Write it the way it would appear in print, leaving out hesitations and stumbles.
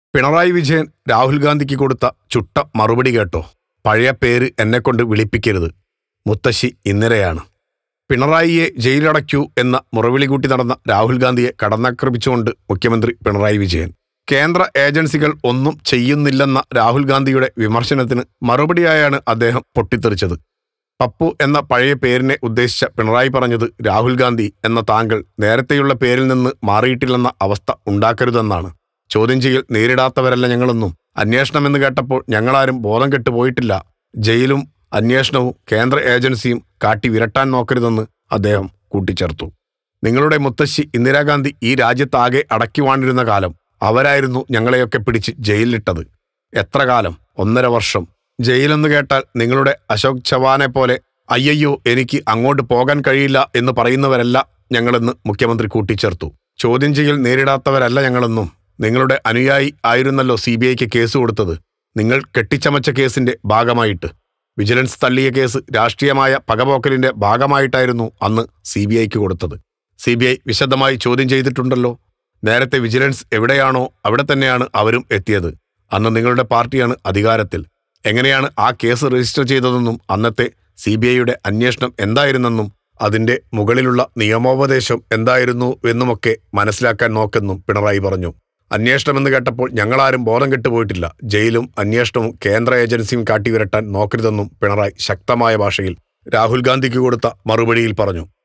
പിണറായി വിജയൻ രാഹുൽ ഗാന്ധിക്ക് കൊടുത്ത ചുട്ട മറുപടി കേട്ടോ. പഴയ പേര് എന്നെക്കൊണ്ട് വിളിപ്പിക്കരുത്, മുത്തശ്ശി ഇന്ദിരയാണ്. പിണറായിയെ ജയിലടയ്ക്കൂ എന്ന മുറവിളി കൂട്ടി നടന്ന രാഹുൽ ഗാന്ധിയെ കടന്നാക്രമിച്ചുകൊണ്ട് മുഖ്യമന്ത്രി പിണറായി വിജയൻ. കേന്ദ്ര ഏജൻസികൾ ഒന്നും ചെയ്യുന്നില്ലെന്ന രാഹുൽ ഗാന്ധിയുടെ വിമർശനത്തിന് മറുപടിയായാണ് അദ്ദേഹം പൊട്ടിത്തെറിച്ചത്. പപ്പു എന്ന പഴയ പേരിനെ ഉദ്ദേശിച്ച പിണറായി പറഞ്ഞത്, രാഹുൽ ഗാന്ധി എന്ന താങ്കൾ നേരത്തെയുള്ള പേരിൽ നിന്ന് മാറിയിട്ടില്ലെന്ന അവസ്ഥ ഉണ്ടാക്കരുതെന്നാണ്. ചോദ്യം ചെയ്യൽ നേരിടാത്തവരല്ല ഞങ്ങളൊന്നും. അന്വേഷണമെന്ന് കേട്ടപ്പോൾ ഞങ്ങളാരും ബോധം കെട്ടു പോയിട്ടില്ല. ജയിലും അന്വേഷണവും കേന്ദ്ര ഏജൻസിയും കാട്ടി വിരട്ടാൻ നോക്കരുതെന്ന് അദ്ദേഹം കൂട്ടിച്ചേർത്തു. നിങ്ങളുടെ മുത്തശ്ശി ഇന്ദിരാഗാന്ധി ഈ രാജ്യത്താകെ അടക്കി വാണിരുന്ന കാലം അവരായിരുന്നു ഞങ്ങളെയൊക്കെ പിടിച്ച് ജയിലിലിട്ടത്. എത്ര കാലം? 1.5 വർഷം. ജയിലെന്ന് കേട്ടാൽ നിങ്ങളുടെ അശോക് ചവാനെ പോലെ അയ്യയ്യോ എനിക്ക് അങ്ങോട്ട് പോകാൻ കഴിയില്ല എന്ന് പറയുന്നവരല്ല ഞങ്ങളെന്ന് മുഖ്യമന്ത്രി കൂട്ടിച്ചേർത്തു. ചോദ്യം ചെയ്യൽ നേരിടാത്തവരല്ല ഞങ്ങളെന്നും. നിങ്ങളുടെ അനുയായി ആയിരുന്നല്ലോ CBIക്ക് കേസ് കൊടുത്തത്, നിങ്ങൾ കെട്ടിച്ചമച്ച കേസിന്റെ ഭാഗമായിട്ട്. വിജിലൻസ് തള്ളിയ കേസ് രാഷ്ട്രീയമായ പകപോക്കലിന്റെ ഭാഗമായിട്ടായിരുന്നു അന്ന് CBIക്ക് കൊടുത്തത്. CBI വിശദമായി ചോദ്യം ചെയ്തിട്ടുണ്ടല്ലോ. നേരത്തെ വിജിലൻസ് എവിടെയാണോ അവിടെ തന്നെയാണ് അവരും എത്തിയത്. അന്ന് നിങ്ങളുടെ പാർട്ടിയാണ് അധികാരത്തിൽ. എങ്ങനെയാണ് ആ കേസ് രജിസ്റ്റർ ചെയ്തതെന്നും അന്നത്തെ CBIയുടെ അന്വേഷണം എന്തായിരുന്നെന്നും അതിന്റെ മുകളിലുള്ള നിയമോപദേശം എന്തായിരുന്നു എന്നുമൊക്കെ മനസ്സിലാക്കാൻ നോക്കെന്നും പിണറായി പറഞ്ഞു. അന്വേഷണമെന്ന് കേട്ടപ്പോൾ ഞങ്ങളാരും ബോധം കെട്ടുപോയിട്ടില്ല. ജയിലും അന്വേഷണവും കേന്ദ്ര ഏജൻസിയും കാട്ടിവിരട്ടാൻ നോക്കരുതെന്നും പിണറായി ശക്തമായ ഭാഷയിൽ രാഹുൽ ഗാന്ധിക്ക് കൊടുത്ത മറുപടിയിൽ പറഞ്ഞു.